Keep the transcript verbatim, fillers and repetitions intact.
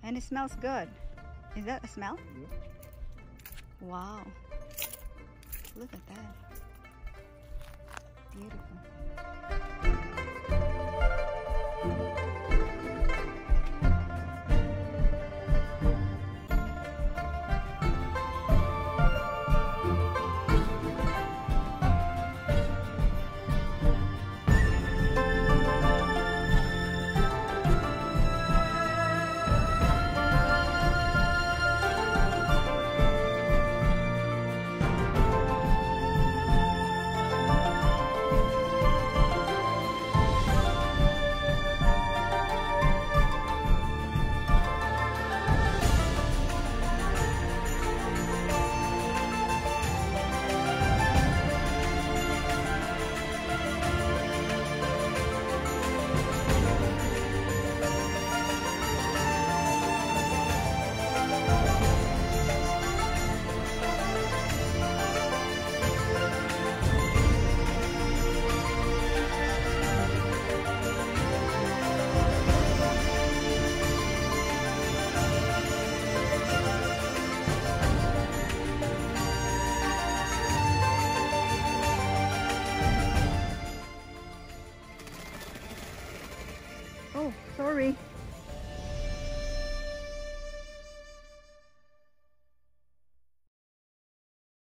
And it smells good. Is that a smell? Yeah. Wow. Look at that. Beautiful. Oh, sorry.